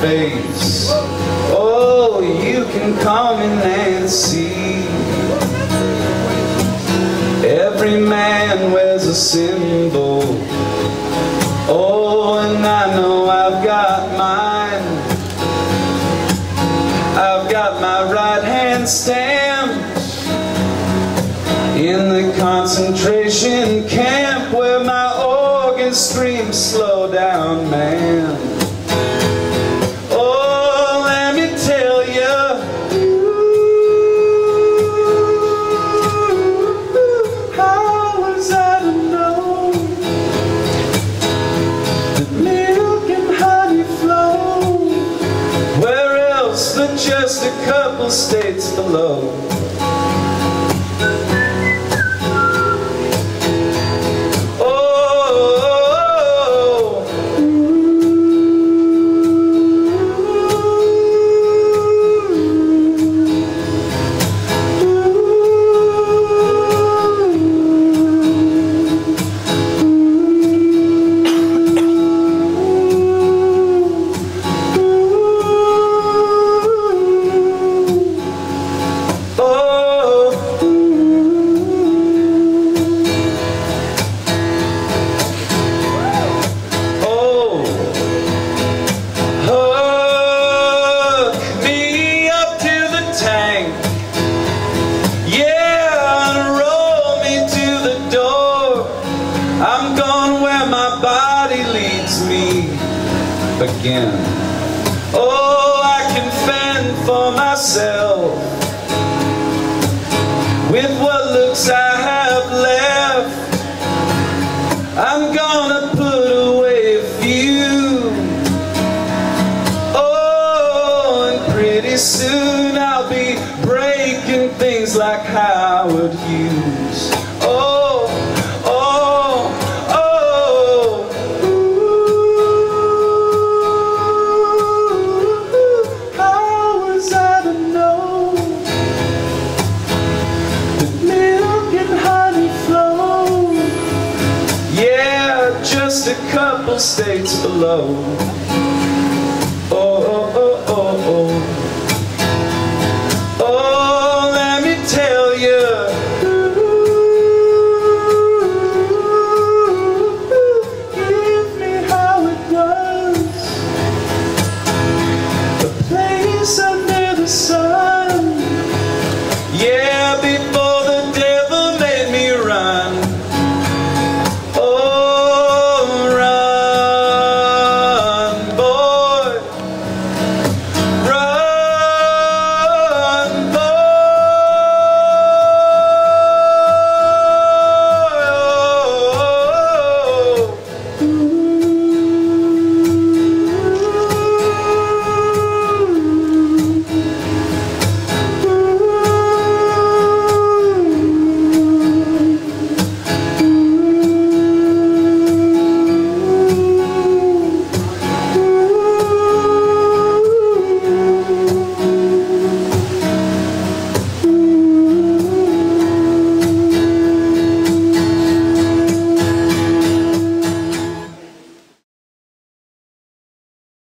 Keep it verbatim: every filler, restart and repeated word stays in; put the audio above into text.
face. Oh, you can call me Nancy. Every man wears a symbol. Oh, and I know I've got mine. I've got my right hand stamped in the concentration camp where my organ screams, slow down, man. Oh, let me tell you, how was I to know that milk and honey flow where else but just a couple states below? I'm going where my body leads me again. Oh, I can fend for myself with what looks I have left. I'm gonna put away a few. Oh, and pretty soon I'll be breaking things like Howard Hughes. Oh, just a couple states below.